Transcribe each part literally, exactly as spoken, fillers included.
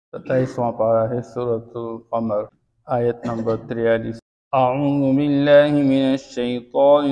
ستائیسواں پارہ ہے سورۃ القمر، آیت نمبر تریالیس۔ اعوذ باللہ من الشیطان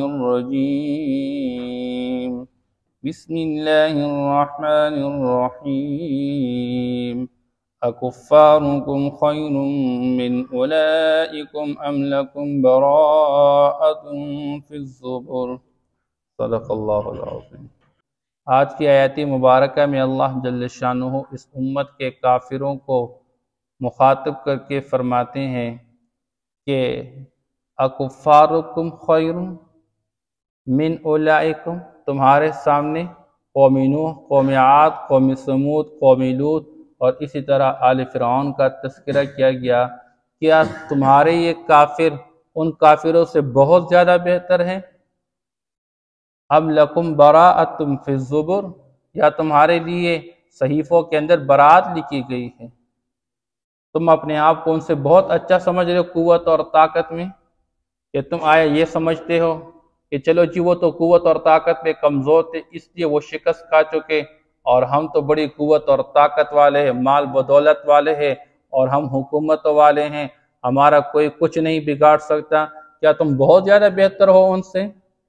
الرجیم، بسم اللہ الرحمن الرحیم۔ اکفارکم خیر من اولئکم ام لکم براءۃ فی الزبر۔ صدق اللہ العظیم۔ آج کی آیت مبارکہ میں اللہ جل شانہ اس امت کے کافروں کو مخاطب کر کے فرماتے ہیں کہ اکفارکم خیر من اولئکم، تمہارے سامنے قوم نوح، قوم عاد، قوم ثمود، قوم لوط اور اسی طرح آل فرعون کا تذکرہ کیا گیا۔ کیا تمہارے یہ کافر ان کافروں سے بہت زیادہ بہتر ہیں؟ ام لکم براءۃ فی الزبر، یا تمہارے لیے صحیفوں کے اندر برات لکھی گئی ہے؟ تم اپنے آپ کو ان سے بہت اچھا سمجھ رہے ہو قوت اور طاقت میں، کہ تم آیا یہ سمجھتے ہو کہ چلو جی وہ تو قوت اور طاقت میں کمزور تھے اس لیے وہ شکست کھا چکے، اور ہم تو بڑی قوت اور طاقت والے ہیں، مال بدولت والے ہیں، اور ہم حکومت والے ہیں، ہمارا کوئی کچھ نہیں بگاڑ سکتا۔ کیا تم بہت زیادہ بہتر ہو ان سے؟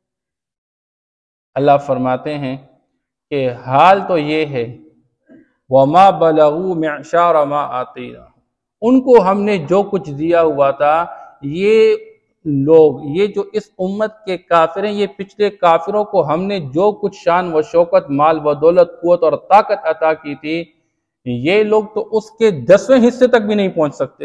اللہ فرماتے ہیں کہ حال تو یہ ہے وَمَا بَلَغُوا مِعْشَارَ مَا آتَيْنَاهُمْ، ان کو ہم نے جو کچھ دیا ہوا تھا، یہ لوگ، یہ جو اس امت کے کافر ہیں، یہ پچھلے کافروں کو ہم نے جو کچھ شان و شوکت، مال و دولت، قوت اور طاقت عطا کی تھی، یہ لوگ تو اس کے دسویں حصے تک بھی نہیں پہنچ سکتے۔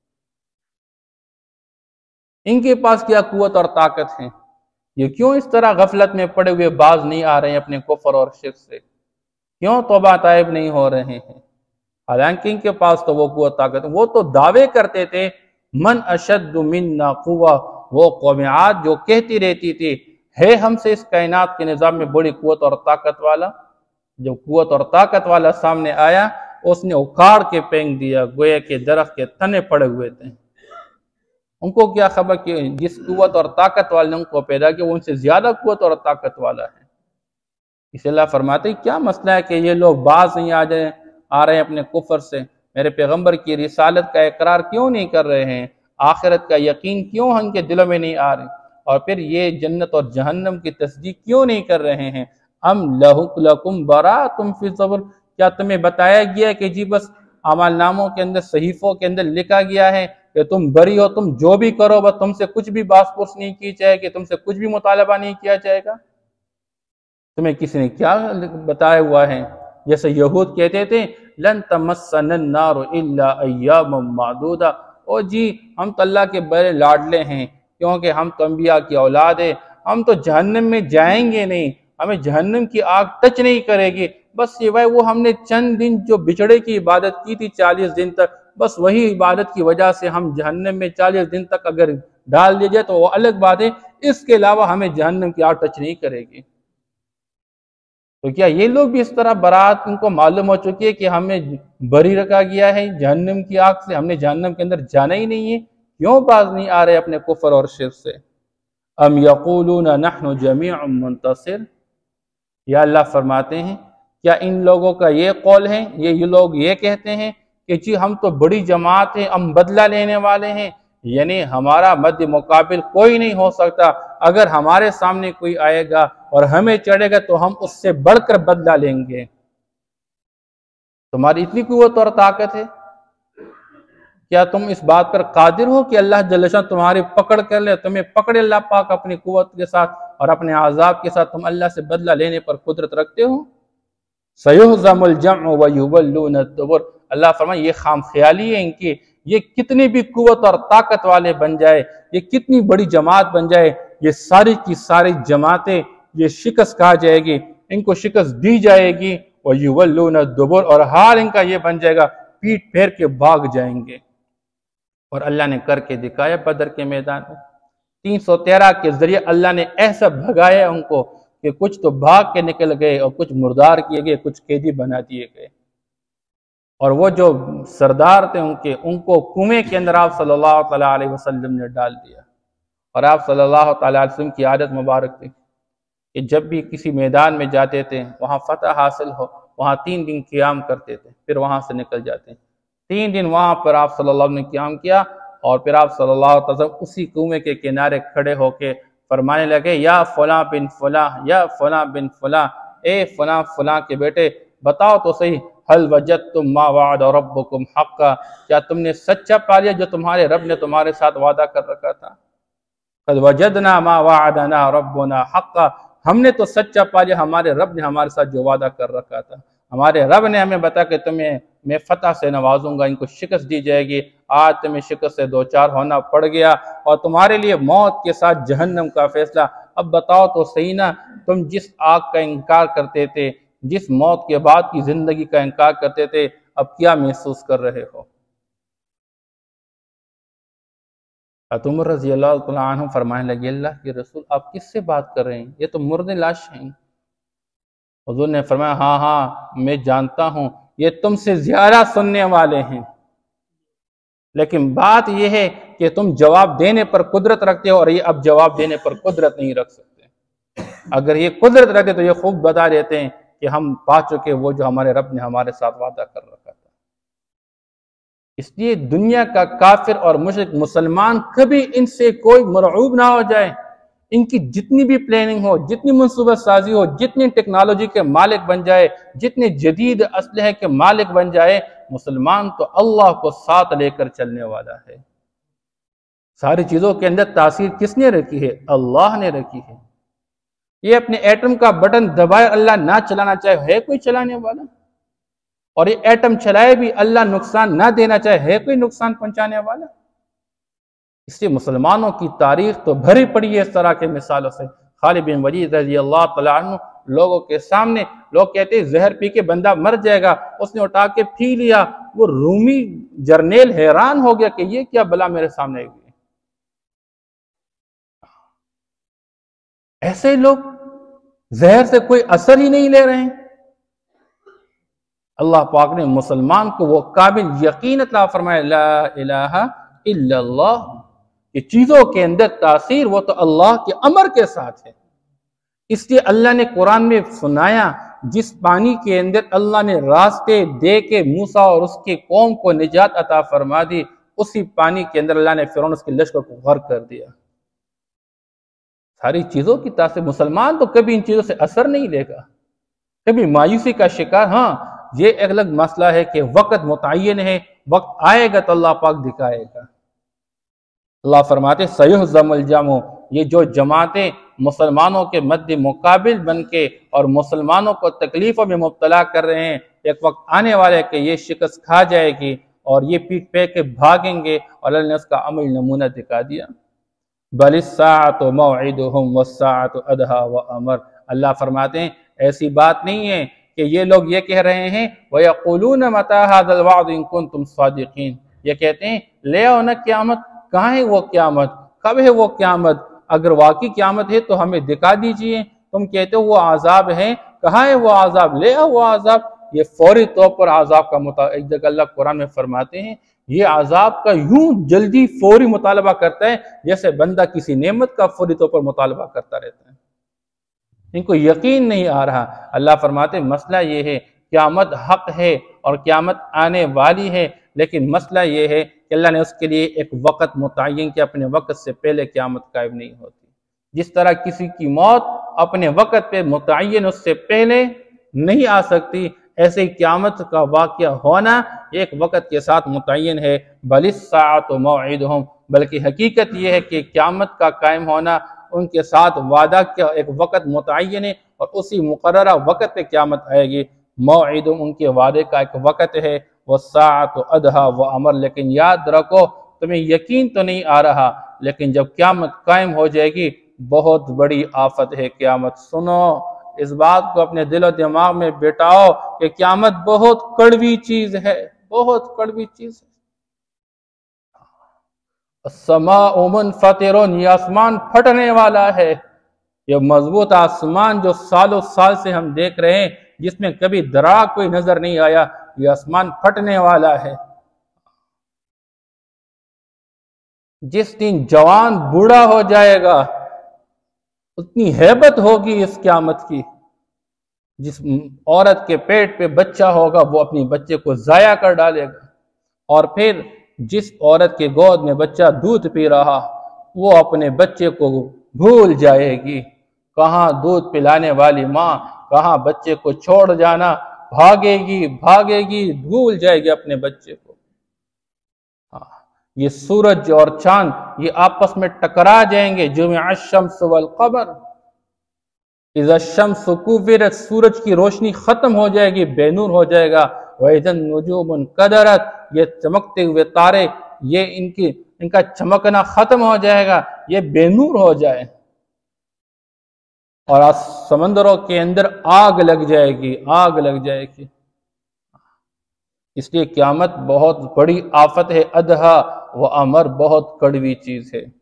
ان کے پاس کیا قوت اور طاقت ہے؟ یہ کیوں اس طرح غفلت میں پڑے ہوئے باز نہیں آ رہے ہیں اپنے کفر اور شرک سے؟ کیوں توبہ طائب نہیں ہو رہے ہیں؟ حالانکہ ان کے پاس تو وہ قوت طاقت ہے۔ وہ تو دعوے کرتے تھے من اشد منا قوہ، وہ قوم عاد جو کہتی رہتی تھی ہے ہم سے اس کائنات کے نظام میں بڑی قوت اور طاقت والا۔ جو قوت اور طاقت والا سامنے آیا، اس نے اکھاڑ کے پھینک دیا، گویا کہ درخت کے تنے پڑے ہوئے تھے۔ ان کو کیا خبر کہ جس قوت اور طاقت والے نے ان کو پیدا کیا وہ ان سے زیادہ قوت اور طاقت والا ہے۔ اس اللہ فرماتے ہیں کیا مسئلہ ہے کہ یہ لوگ باز نہیں آ جائیں آ رہے ہیں اپنے کفر سے؟ میرے پیغمبر کی رسالت کا اقرار کیوں نہیں کر رہے ہیں؟ آخرت کا یقین کیوں ان کے دلوں میں نہیں آ رہے؟ اور پھر یہ جنت اور جہنم کی تصدیق کیوں نہیں کر رہے ہیں؟ ام لکم براءۃ فی الزبر، کیا تمہیں بتایا گیا کہ جی بس اعمال ناموں کے اندر، صحیفوں کے اندر لکھا گیا ہے کہ تم بری ہو، تم جو بھی کرو بس تم سے کچھ بھی باس پرس نہیں کی جائے گی، تم سے کچھ بھی مطالبہ نہیں کیا جائے گا؟ تمہیں کسی نے کیا بتایا ہوا ہے؟ جیسے یہود کہتے تھے لن تمسنا النار الا ایاما معدودہ، او جی ہم تو اللہ کے بڑے لاڈلے ہیں کیونکہ ہم تو انبیاء کی اولاد ہیں، ہم تو جہنم میں جائیں گے نہیں، ہمیں جہنم کی آگ ٹچ نہیں کرے گی، بس یہ بھائی وہ ہم نے چند دن جو بچڑے کی عبادت کی تھی چالیس دن تک، بس وہی عبادت کی وجہ سے ہم جہنم میں چالیس دن تک اگر ڈال دیے جائے تو وہ الگ بات ہے، اس کے علاوہ ہمیں جہنم کی آگ ٹچ نہیں کرے گی۔ تو کیا یہ لوگ بھی اس طرح برات ان کو معلوم ہو چکی ہے کہ ہمیں بری رکھا گیا ہے جہنم کی آگ سے، ہم نے جہنم کے اندر جانا ہی نہیں ہے؟ کیوں باز نہیں آ رہے اپنے کفر اور شرک سے؟ ام یقولون نحن جمیع منتصر، یا اللہ فرماتے ہیں کیا ان لوگوں کا یہ قول ہے، یہ یہ لوگ یہ کہتے ہیں کہ جی ہم تو بڑی جماعت ہیں، ہم بدلہ لینے والے ہیں، یعنی ہمارا مد مقابل کوئی نہیں ہو سکتا، اگر ہمارے سامنے کوئی آئے گا اور ہمیں چڑھے گا تو ہم اس سے بڑھ کر بدلہ لیں گے۔ تمہاری اتنی قوت اور طاقت ہے، کیا تم اس بات پر قادر ہو کہ اللہ جل شانہ تمہاری پکڑ کر لے، تمہیں پکڑے اللہ پاک اپنی قوت کے ساتھ اور اپنے عذاب کے ساتھ، تم اللہ سے بدلہ لینے پر قدرت رکھتے ہو؟ سَيُهْزَمُ الْجَمْعُ وَيُوَلُّونَ الدُّبُرَ، اللہ فرمائے یہ خام خیالی ہے ان کی، یہ کتنی بھی قوت اور طاقت والے بن جائے، یہ کتنی بڑی جماعت بن جائے، یہ ساری کی ساری جماعتیں یہ شکست کھا جائے گی، ان کو شکست دی جائے گی، وَيُوَلُّونَ الدُّبُرَ، اور حال ان کا یہ بن جائے گا پیٹ پھیر کے بھاگ جائیں گے۔ اور اللہ نے کر کے دکھایا بدر کے میدان میں، تین سو تیرہ کے ذریعے اللہ نے ایسا بھگایا ان کو کہ کچھ تو بھاگ کے نکل گئے اور کچھ مردار کیے گئے، کچھ قیدی بنا دیے گئے۔ اور وہ جو سردار تھے ان کے، ان کو کنویں کے اندر آپ صلی اللہ تعالیٰ علیہ وسلم نے ڈال دیا۔ اور آپ صلی اللہ تعالیٰ علیہ وسلم کی عادت مبارک تھی کہ جب بھی کسی میدان میں جاتے تھے، وہاں فتح حاصل ہو، وہاں تین دن قیام کرتے تھے، پھر وہاں سے نکل جاتے ہیں۔ تین دن وہاں پر آپ صلی اللہ علیہ وسلم نے قیام کیا، اور پھر آپ صلی اللہ علیہ وسلم اسی کنویں کے کنارے کھڑے ہو کے فرمانے لگے، یا فلاں بن فلاں، یا فلاں بن فلاں، اے فلاں فلاں کے بیٹے بتاؤ تو صحیح، حل وجدتم ما وعد ربکم حقا، کیا تم نے سچا پا لیا جو تمہارے رب نے تمہارے ساتھ وعدہ کر رکھا تھا؟ قد وجدنا ما وعدنا ربنا حقا، ہم نے تو سچا پا لیا ہمارے رب نے ہمارے ساتھ جو وعدہ کر رکھا تھا۔ ہمارے رب نے ہمیں بتا کہ تمہیں میں فتح سے نوازوں گا، ان کو شکست دی جائے گی، آج تمہیں شکست سے دوچار ہونا پڑ گیا اور تمہارے لیے موت کے ساتھ جہنم کا فیصلہ۔ اب بتاؤ تو صحیح نا، تم جس آگ کا انکار کرتے تھے، جس موت کے بعد کی زندگی کا انکار کرتے تھے، اب کیا محسوس کر رہے ہو؟ عمر رضی اللہ تعالیٰ عنہ فرمانے لگے، اللہ کے رسول آپ کس سے بات کر رہے ہیں؟ یہ تو مردہ لاش ہیں۔ حضور نے فرمایا، ہاں ہاں میں جانتا ہوں یہ تم سے زیادہ سننے والے ہیں، لیکن بات یہ ہے کہ تم جواب دینے پر قدرت رکھتے ہو اور یہ اب جواب دینے پر قدرت نہیں رکھ سکتے۔ اگر یہ قدرت رکھتے تو یہ خوب بتا دیتے ہیں کہ ہم پا چکے وہ جو ہمارے رب نے ہمارے ساتھ وعدہ کر رکھا تھا۔ اس لیے دنیا کا کافر اور مشرک مسلمان کبھی ان سے کوئی مرعوب نہ ہو جائے، ان کی جتنی بھی پلاننگ ہو، جتنی منصوبہ سازی ہو، جتنی ٹیکنالوجی کے مالک بن جائے، جتنے جدید اسلحے کے مالک بن جائے، مسلمان تو اللہ کو ساتھ لے کر چلنے والا ہے۔ ساری چیزوں کے اندر تاثیر کس نے رکھی ہے؟ اللہ نے رکھی ہے۔ یہ اپنے ایٹم کا بٹن دبائے اللہ نہ چلانا چاہے، ہے کوئی چلانے والا؟ اور یہ ایٹم چلائے بھی اللہ نقصان نہ دینا چاہے، ہے کوئی نقصان پہنچانے والا؟ اس لیے مسلمانوں کی تاریخ تو بھری پڑی ہے اس طرح کے مثالوں سے۔ خالد بن ولید رضی اللہ تعالیٰ عنہ لوگوں کے سامنے، لوگ کہتے ہیں زہر پی کے بندہ مر جائے گا، اس نے اٹھا کے پی لیا، وہ رومی جرنیل حیران ہو گیا کہ یہ کیا بلا میرے سامنے ہوئی۔ ایسے لوگ زہر سے کوئی اثر ہی نہیں لے رہے ہیں۔ اللہ پاک نے مسلمان کو وہ کامل یقین عطا فرمایا، لا الہ الا اللہ، یہ چیزوں کے اندر تاثیر وہ تو اللہ کے امر کے ساتھ ہے۔ اس لیے اللہ نے قرآن میں سنایا، جس پانی کے اندر اللہ نے راستے دے کے موسیٰ اور اس کی قوم کو نجات عطا فرما دی، اسی پانی کے اندر اللہ نے فرعون اس کے لشکر کو غرق کر دیا۔ ساری چیزوں کی تاثیر، مسلمان تو کبھی ان چیزوں سے اثر نہیں لے گا، کبھی مایوسی کا شکار۔ ہاں یہ ایک الگ مسئلہ ہے کہ وقت متعین ہے، وقت آئے گا تو اللہ پاک دکھائے گا۔ اللہ فرماتے سیہزم الجمع، یہ جو جماعتیں مسلمانوں کے مد مقابل بن کے اور مسلمانوں کو تکلیفوں میں مبتلا کر رہے ہیں، ایک وقت آنے والے کہ یہ شکست کھا جائے گی اور یہ پیٹ پہ کے بھاگیں گے، اور اللہ نے اس کا عمل نمونہ دکھا دیا۔ بل الساعۃ موعدہم والساعۃ ادھیٰ وامر، اللہ فرماتے ہیں ایسی بات نہیں ہے کہ یہ لوگ یہ کہہ رہے ہیں وَيَقُولُونَ مَتَىٰ هَٰذَا الْوَعْدُ إِن كُنتُمْ صَادِقِينَ، یہ کہتے ہیں لے آؤ نا قیامت، کہاں ہے وہ قیامت، کب ہے وہ قیامت، اگر واقعی قیامت ہے تو ہمیں دکھا دیجئے، تم کہتے ہو وہ عذاب ہے، کہاں ہے وہ عذاب، لے آؤ وہ عذاب۔ یہ فوری طور پر عذاب کا مطالبہ، ایک جگہ اللہ قرآن میں فرماتے ہیں یہ عذاب کا یوں جلدی فوری مطالبہ کرتا ہے جیسے بندہ کسی نعمت کا فوری طور پر مطالبہ کرتا رہتا ہے۔ ان کو یقین نہیں آ رہا۔ اللہ فرماتے ہیں مسئلہ یہ ہے قیامت حق ہے اور قیامت آنے والی ہے، لیکن مسئلہ یہ ہے کہ اللہ نے اس کے لیے ایک وقت متعین کیا، اپنے وقت سے پہلے قیامت قائم نہیں ہوتی۔ جس طرح کسی کی موت اپنے وقت پہ متعین اس سے پہلے نہیں آ سکتی، ایسے ہی قیامت کا واقعہ ہونا ایک وقت کے ساتھ متعین ہے۔ بل الساعۃ موعدہم، بلکہ حقیقت یہ ہے کہ قیامت کا قائم ہونا ان کے ساتھ وعدہ کیا ایک وقت متعین ہے اور اسی مقررہ وقت پہ قیامت آئے گی۔ موعدہم ان کے وعدے کا ایک وقت ہے، والساعۃ ادھیٰ وامر، لیکن یاد رکھو تمہیں یقین تو نہیں آ رہا، لیکن جب قیامت قائم ہو جائے گی بہت بڑی آفت ہے قیامت۔ سنو اس بات کو اپنے دل و دماغ میں بٹھاؤ کہ قیامت بہت کڑوی چیز ہے، بہت کڑوی چیز ہے۔ السماء منفطر، یہ آسمان پھٹنے والا ہے، یہ مضبوط آسمان جو سالوں سال سے ہم دیکھ رہے ہیں، جس میں کبھی درا کوئی نظر نہیں آیا، یہ آسمان پھٹنے والا ہے۔ جس دن جوان بوڑھا ہو جائے گا اتنی ہیبت ہوگی اس قیامت کی۔ جس عورت کے پیٹ پہ بچہ ہوگا وہ اپنی بچے کو ضائع کر ڈالے گا، اور پھر جس عورت کے گود میں بچہ دودھ پی رہا وہ اپنے بچے کو بھول جائے گی. کہاں دودھ پلانے والی ماں، کہاں بچے کو چھوڑ جانا، بھاگے گی بھاگے گی بھول جائے گی اپنے بچے کو. یہ سورج اور چاند یہ آپس میں ٹکرا جائیں گے. جمع الشمس والقمر اذا الشمس كورت، سورج کی روشنی ختم ہو جائے گی، بے نور ہو جائے گا. وَإِذَا النُّجُومُ انْكَدَرَتْ، یہ چمکتے ہوئے تارے یہ ان کی ان کا چمکنا ختم ہو جائے گا، یہ بے نور ہو جائے. اور سمندروں کے اندر آگ لگ جائے گی، آگ لگ جائے گی. اس لیے قیامت بہت بڑی آفت ہے. ادھا و امر بہت کڑوی چیز ہے.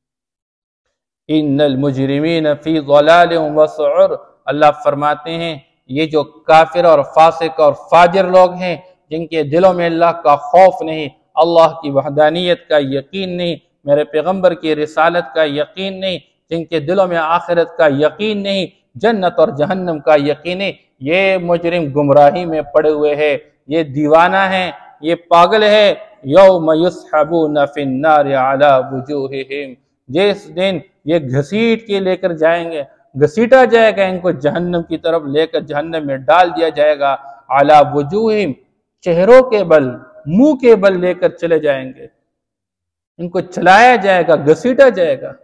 ان المجرمین فی ضلال وسعر، اللہ فرماتے ہیں یہ جو کافر اور فاسق اور فاجر لوگ ہیں جن کے دلوں میں اللہ کا خوف نہیں، اللہ کی وحدانیت کا یقین نہیں، میرے پیغمبر کی رسالت کا یقین نہیں، جن کے دلوں میں آخرت کا یقین نہیں، جنت اور جہنم کا یقین نہیں، یہ مجرم گمراہی میں پڑے ہوئے ہیں، یہ دیوانہ ہیں، یہ پاگل ہے. یوم یسحبون فی النار علی وجوہہم، جس دن یہ گھسیٹ کے لے کر جائیں گے، گھسیٹا جائے گا ان کو جہنم کی طرف لے کر جہنم میں ڈال دیا جائے گا. علی وجوہہم، چہروں کے بل، منہ کے بل لے کر چلے جائیں گے، ان کو چلایا جائے گا، گھسیٹا جائے گا.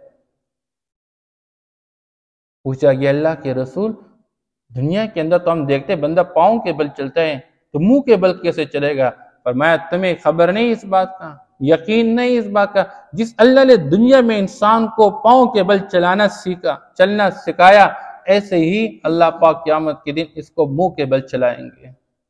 پوچھا گیا اللہ کے رسول دنیا کے اندر تو ہم دیکھتے بندہ پاؤں کے بل چلتا ہے تو منہ کے بل کیسے چلے گا؟ فرمایا تمہیں خبر نہیں اس بات کا، یقین نہیں اس بات کا، جس اللہ نے دنیا میں انسان کو پاؤں کے بل چلانا سیکھا، چلنا سکھایا، ایسے ہی اللہ پاک قیامت کے دن اس کو منہ کے بل چلائیں گے.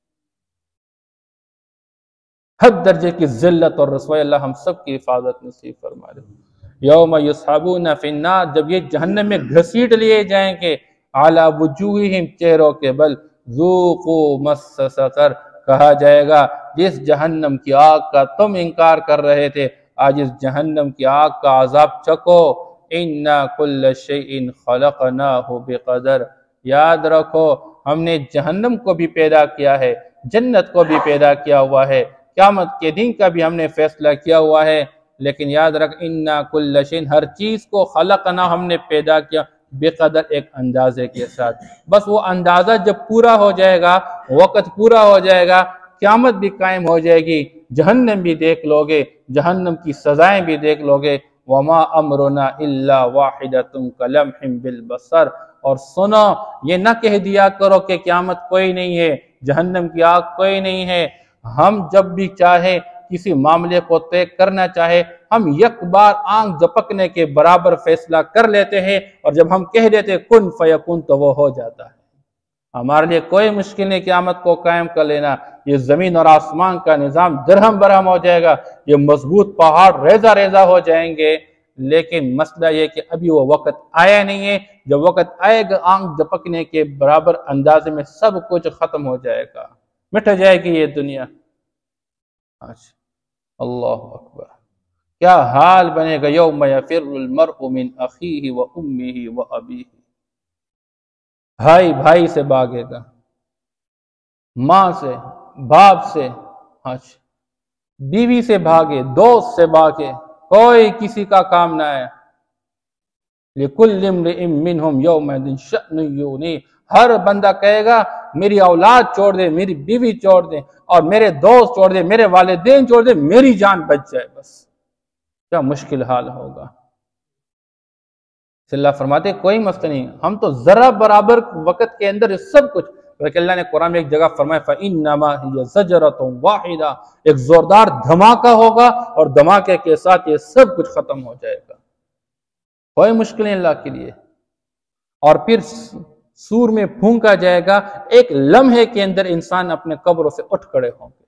حد درجے کی ذلت اور رسوائی اللہ ہم سب کی حفاظت نصیب فرما دے. یوم یسحبون فی النار، جب یہ جہنم میں گھسیٹ لیے جائیں گے، علی وجوہہم، چہروں کے بل، ذوقوا مس سقر، کہا جائے گا جس جہنم کی آگ کا تم انکار کر رہے تھے آج اس جہنم کی آگ کا عذاب چکو. انا کل شیء خلقناہ بقدر، یاد رکھو ہم نے جہنم کو بھی پیدا کیا ہے، جنت کو بھی پیدا کیا ہوا ہے، قیامت کے دن کا بھی ہم نے فیصلہ کیا ہوا ہے. لیکن یاد رکھ انا کل شیء، ہر چیز کو خلقنا ہم نے پیدا کیا بقدر، ایک اندازے کے ساتھ. بس وہ اندازہ جب پورا ہو جائے گا، وقت پورا ہو جائے گا، قیامت بھی قائم ہو جائے گی، جہنم بھی دیکھ لو گے، جہنم کی سزائیں بھی دیکھ لو گے. وما امرنا الا واحدۃ کلمح بالبصر، اور سنو یہ نہ کہہ دیا کرو کہ قیامت کوئی نہیں ہے، جہنم کی آگ کوئی نہیں ہے. ہم جب بھی چاہے کسی معاملے کو طے کرنا چاہے ہم یک بار آنکھ جھپکنے کے برابر فیصلہ کر لیتے ہیں، اور جب ہم کہہ دیتے کن فیکون تو وہ ہو جاتا ہے. ہمارے لیے کوئی مشکل نہیں قیامت کو قائم کر لینا. یہ زمین اور آسمان کا نظام درہم برہم ہو جائے گا، یہ مضبوط پہاڑ ریزہ ریزہ ہو جائیں گے، لیکن مسئلہ یہ کہ ابھی وہ وقت آیا نہیں ہے. جب وقت آئے گا آنکھ جھپکنے کے برابر اندازے میں سب کچھ ختم ہو جائے گا، مٹ جائے گی یہ دنیا. اللہ اکبر، کیا حال بنے گا. یوم یفر المرء من اخیہ و امہ و ابیہ، بھائی بھائی سے بھاگے گا، ماں سے، باپ سے، بیوی سے بھاگے، دوست سے بھاگے، کوئی کسی کا کام نہ ہے. لِكُلِّ امْرِئٍ مِّنْهُمْ يَوْمَئِذٍ شَأْنٌ یُغْنِیہ، ہر بندہ کہے گا میری اولاد چھوڑ دے، میری بیوی چھوڑ دے، اور میرے دوست چھوڑ دے، میرے والدین چھوڑ دے، میری جان بچ جائے بس. کیا مشکل حال ہوگا. اللہ فرماتے کوئی مسئلہ نہیں، ہم تو ذرا برابر وقت کے اندر سب کچھ. لیکن اللہ نے قرآن میں ایک جگہ فرمایا فَإِنَّمَا هِيَ زَجْرَةٌ وَاحِدَةٌ، ایک زوردار دھماکہ ہوگا اور دھماکے کے ساتھ یہ سب کچھ ختم ہو جائے گا. کوئی مشکل نہیں اللہ کے لیے. اور پھر سور میں پھونکا جائے گا، ایک لمحے کے اندر انسان اپنے قبروں سے اٹھ کھڑے ہوں گے.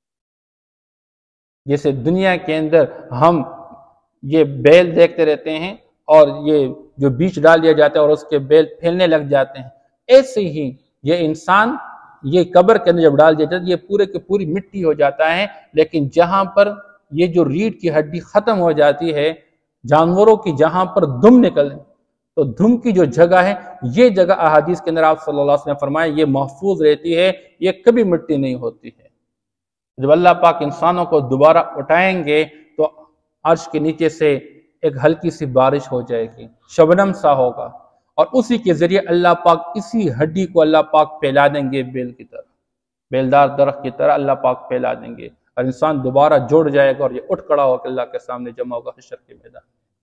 جیسے دنیا کے اندر ہم یہ بیل دیکھتے رہتے ہیں اور یہ جو بیج ڈال دیا جاتا ہے اور اس کے بیل پھیلنے لگ جاتے ہیں، ایسے ہی یہ انسان یہ قبر کے اندر جب ڈال دیا جاتا ہے یہ پورے کے پوری مٹی ہو جاتا ہے. لیکن جہاں پر یہ جو ریڑھ کی ہڈی ختم ہو جاتی ہے، جانوروں کی جہاں پر دم نکل، تو دم کی جو جگہ ہے یہ جگہ احادیث کے اندر آپ صلی اللہ علیہ وسلم نے فرمایا یہ محفوظ رہتی ہے، یہ کبھی مٹی نہیں ہوتی ہے. جب اللہ پاک انسانوں کو دوبارہ اٹھائیں گے تو عرش کے نیچے سے ایک ہلکی سی بارش ہو جائے گی، شبنم سا ہوگا، اور اسی کے ذریعے اللہ پاک اسی ہڈی کو اللہ پاک پھیلا دیں گے، بیل کی طرح، بیلدار درخت کی طرح اللہ پاک پھیلا دیں گے، اور انسان دوبارہ جڑ جائے گا اور یہ اٹھ کھڑا ہو کے اللہ کے سامنے جمع ہوگا حشر کے میدان۔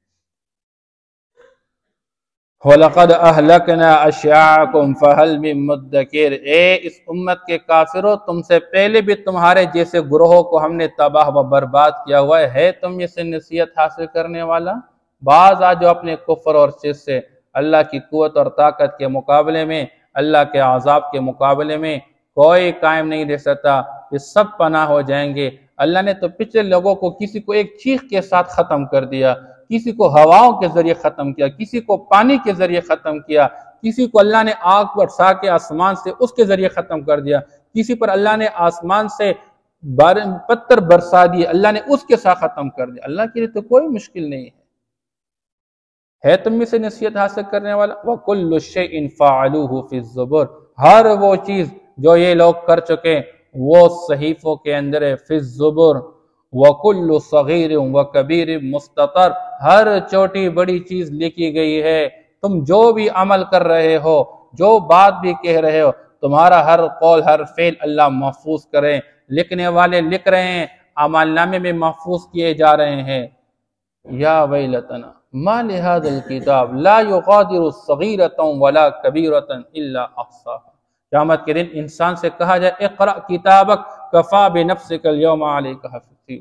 وَلَقَدْ أَهْلَكْنَا أَشْيَاعَكُمْ فَهَلْ مِن مُدَّكِرٍ، اے اس امت کے کافروں، تم سے پہلے بھی تمہارے جیسے گروہوں کو ہم نے تباہ و برباد کیا ہوا ہے، ہے تم یہ سے نصیحت حاصل کرنے والا؟ بعض آ جو اپنے کفر اور شرک سے اللہ کی قوت اور طاقت کے مقابلے میں، اللہ کے عذاب کے مقابلے میں کوئی قائم نہیں رہ سکتا، یہ سب پناہ ہو جائیں گے۔ اللہ نے تو پچھلے لوگوں کو کسی کو ایک چیخ کے ساتھ ختم کر دیا، کسی کو ہواؤں کے ذریعے ختم کیا، کسی کو پانی کے ذریعے ختم کیا، کسی کو اللہ نے آگ برسا کے آسمان سے اس کے ذریعے ختم کر دیا، کسی پر اللہ نے آسمان سے پتھر برسا دیے، اللہ نے اس کے ساتھ ختم کر دیا۔ اللہ کے لیے تو کوئی مشکل نہیں ہے۔ ہے تم میں سے نصیحت حاصل کرنے والا؟ وَكُلُّ شَيْءٍ فَعَلُوهُ فِي الزُّبُرِ، ہر وہ چیز جو یہ لوگ کر چکے وہ صحیفوں کے اندر ہے، فی الزبر، وَكُلُّ صَغِيرٍ وَكَبِيرٍ مُسْتَطَرٍ، ہر چھوٹی بڑی چیز لکھی گئی ہے۔ تم جو بھی عمل کر رہے ہو، جو بات بھی کہہ رہے ہو، تمہارا ہر قول ہر فعل اللہ محفوظ کریں، لکھنے والے لکھ رہے ہیں، اعمال نامے میں محفوظ کیے جا رہے ہیں۔ یا ویلتنا ما لہذا الکتاب لا یغادر صغیرۃ ولا کبیرۃ الا احصاها، قیامت کے دن انسان سے کہا جائے اقرأ کتابک کفا بنفسک اليوم علیک حسیبا،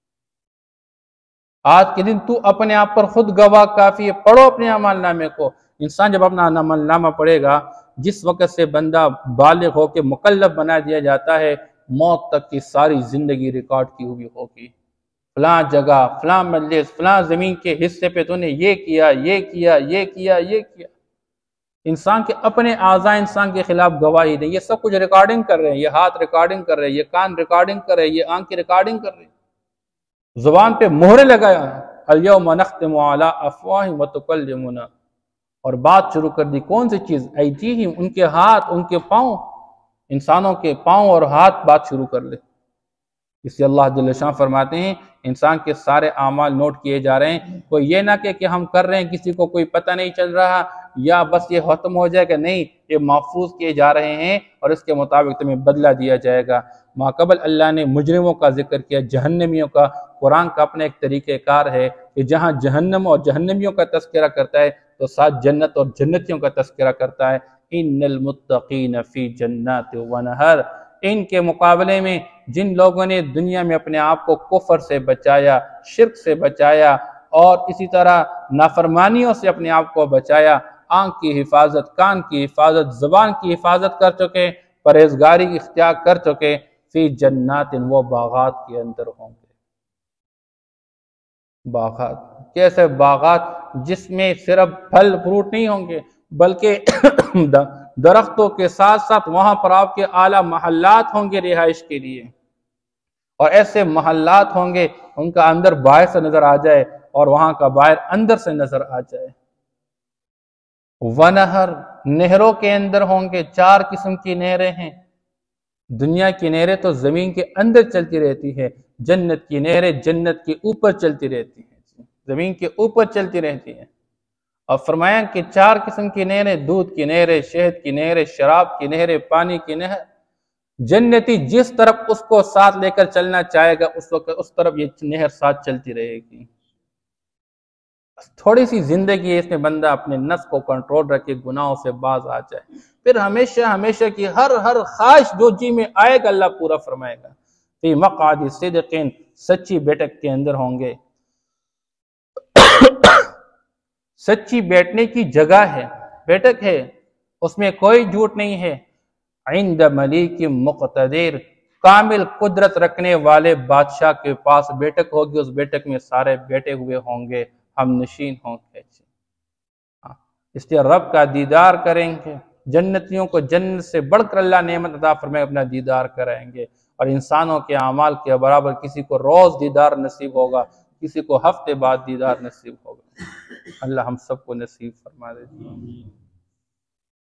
آج کے دن تو اپنے آپ پر خود گواہ کافی ہے، پڑھو اپنے اعمال نامے کو۔ انسان جب اپنا اعمال نامہ پڑھے گا، جس وقت سے بندہ بالغ ہو کے مکلف بنا دیا جاتا ہے، موت تک کی ساری زندگی ریکارڈ کی ہوئی ہوگی، فلاں جگہ، فلاں مجلس، فلاں زمین کے حصے پہ تو نے یہ کیا، یہ کیا، یہ کیا، یہ کیا۔ انسان کے اپنے اعضاء انسان کے خلاف گواہی دیں، یہ سب کچھ ریکارڈنگ کر رہے ہیں، یہ ہاتھ ریکارڈنگ کر رہے ہیں، یہ کان ریکارڈنگ کر رہے ہیں، یہ آنکھ کی ریکارڈنگ کر رہے ہیں، زبان پہ مہرے لگایا، الیوم نختم علی افواہہم وتکلمنا، اور بات شروع کر دی کون سی چیز؟ ایدیہم، ان کے ہاتھ، ان کے پاؤں، انسانوں کے پاؤں اور ہاتھ بات شروع کر لے۔ اس لیے اللہ جل شان فرماتے ہیں انسان کے سارے اعمال نوٹ کیے جا رہے ہیں، کوئی یہ نہ کہ کہ ہم کر رہے ہیں کسی کو کوئی پتہ نہیں چل رہا، یا بس یہ ختم ہو جائے کہ نہیں، یہ محفوظ کیے جا رہے ہیں اور اس کے مطابق تمہیں بدلہ دیا جائے گا۔ ماقبل اللہ نے مجرموں کا ذکر کیا، جہنمیوں کا۔ قرآن کا اپنا ایک طریقہ کار ہے کہ جہاں جہنم اور جہنمیوں کا تذکرہ کرتا ہے تو ساتھ جنت اور جنتیوں کا تذکرہ کرتا ہے۔ ان المتقین فی جنات و نہر، ان کے مقابلے میں جن لوگوں نے دنیا میں اپنے آپ کو کفر سے بچایا، شرک سے بچایا، اور اسی طرح نافرمانیوں سے اپنے آپ کو بچایا، آنکھ کی حفاظت، کان کی حفاظت، زبان کی حفاظت کر چکے، پرہیزگاری اختیار کر چکے، فی جنات، وہ باغات کے اندر ہوں گے۔ باغات کیسے باغات؟ جس میں صرف پھل فروٹ نہیں ہوں گے بلکہ درختوں کے ساتھ ساتھ وہاں پر آپ کے اعلیٰ محلات ہوں گے رہائش کے لیے، اور ایسے محلات ہوں گے ان کا اندر باہر سے نظر آ جائے اور وہاں کا باہر اندر سے نظر آ جائے۔ ونہر، نہروں کے اندر ہوں گے، چار قسم کی نہریں ہیں۔ دنیا کی نہریں تو زمین کے اندر چلتی رہتی ہے، جنت کی نہریں جنت کے اوپر چلتی رہتی ہیں، زمین کے اوپر چلتی رہتی ہیں۔ اور فرمایا کہ چار قسم کی نہریں، دودھ کی نہریں، شہد کی نہریں، شراب کی نہریں، پانی کی نہر۔ جنتی جس طرف اس کو ساتھ لے کر چلنا چاہے گا اس وقت اس طرف یہ نہر ساتھ چلتی رہے گی۔ تھوڑی سی زندگی ہے، اس میں بندہ اپنے نفس کو کنٹرول رکھے، گناہوں سے باز آ جائے، پھر ہمیشہ ہمیشہ کی ہر ہر خواہش جو جی میں آئے گا اللہ پورا فرمائے گا۔ فی مقعد صدق، سچی بیٹھک کے اندر ہوں گے۔ سچی بیٹھنے کی جگہ ہے، بیٹھک ہے، اس میں کوئی جھوٹ نہیں ہے۔ عند ملیک مقتدر، کامل قدرت رکھنے والے بادشاہ کے پاس بیٹھک ہوگی، اس بیٹھک میں سارے بیٹھے ہوئے ہوں گے، ہم نشین ہوں گے۔ اس لیے رب کا دیدار کریں گے، جنتیوں کو جنت سے بڑھ کر اللہ نعمت عطا فرمائے اپنا دیدار کرائیں گے، اور انسانوں کے اعمال کے برابر کسی کو روز دیدار نصیب ہوگا، کسی کو ہفتے بعد دیدار نصیب ہوگا۔ اللہ ہم سب کو نصیب فرما دے۔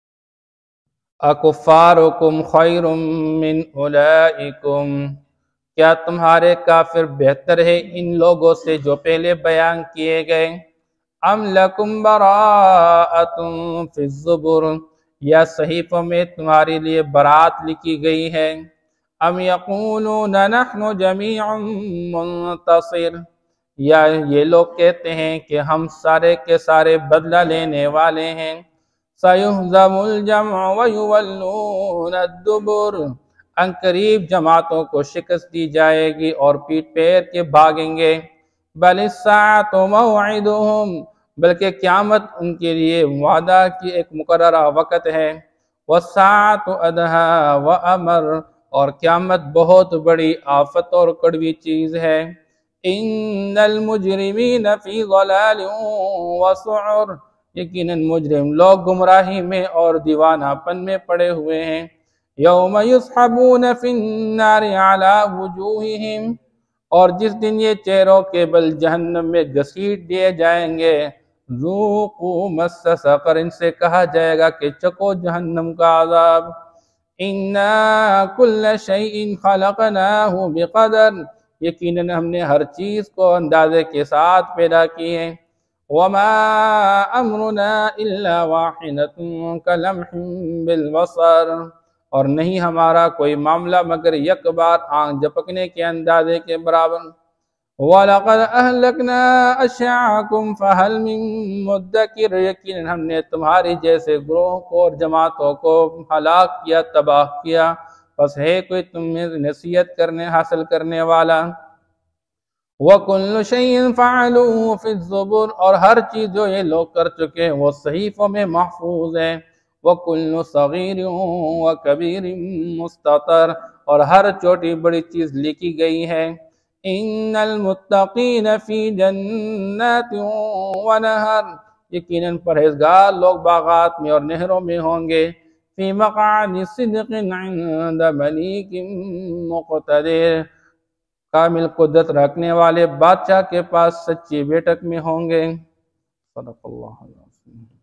اکفارکم خیر من اولئکم، کیا تمہارے کافر بہتر ہے ان لوگوں سے جو پہلے بیان کیے گئے؟ ام لکم براءۃ فی الزبر، یا صحیفوں میں تمہارے لیے برات لکھی گئی ہے؟ ام یقولون نحن جمیع منتصر، یا یہ لوگ کہتے ہیں کہ ہم سارے کے سارے بدلہ لینے والے ہیں۔ سیہزم الجمع ویولون الدبر، ان قریب جماعتوں کو شکست دی جائے گی اور پیٹ پیر کے بھاگیں گے۔ بل الساعۃ موعدہم، بلکہ قیامت ان کے لیے وعدہ کی ایک مقررہ وقت ہے۔ والساعۃ ادہیٰ وامر، اور قیامت بہت بڑی آفت اور کڑوی چیز ہے۔ ان المجرمین فی ضلال وسعر، یقیناً مجرم لوگ گمراہی میں اور دیوانہ پن میں پڑے ہوئے ہیں۔ یوم یسحبون فی النار علی وجوہہم، اور جس دن یہ چہروں کے بل جہنم میں گھسیٹ دیے جائیں گے۔ ذوقوا مس سقر، ان سے کہا جائے گا کہ چکو جہنم کا عذاب۔ انا کل شیء خلقناہ بقدر، یقیناً ہم نے ہر چیز کو اندازے کے ساتھ پیدا کی ہے۔ وما امرنا الا واحدۃ کلمح بالبصر، اور نہیں ہمارا کوئی معاملہ مگر یک بار آنکھ جھپکنے کے اندازے کے برابر۔ وَلَقَدْ أَهْلَكْنَا أَشْيَاعَكُمْ فَهَلْ مِن مُدَّكِرٍ، یقیناً ہم نے تمہاری جیسے گروہ کو اور جماعتوں کو ہلاک کیا، تباہ کیا، بس ہے کوئی تم میں نصیحت کرنے حاصل کرنے والا۔ وَكُلُّ شَيْءٍ فَعَلُوهُ فِي الزُّبُرِ، اور ہر چیز جو یہ لوگ کر چکے ہیں وہ صحیفوں میں محفوظ ہے۔ وَكُلُّ صَغِيرٍ وَكَبِيرٍ مُسْتَطَرٍ، اور ہر چھوٹی بڑی چیز لکھی گئی ہے۔ ان المتقین فی جنات ونہر، یقیناً پرہیزگار لوگ باغات میں اور نہروں میں ہوں گے۔ فی مقعد صدق عند ملیک مقتدر، کامل قدرت رکھنے والے بادشاہ کے پاس سچی بیٹھک میں ہوں گے۔ صدق اللہ العظیم۔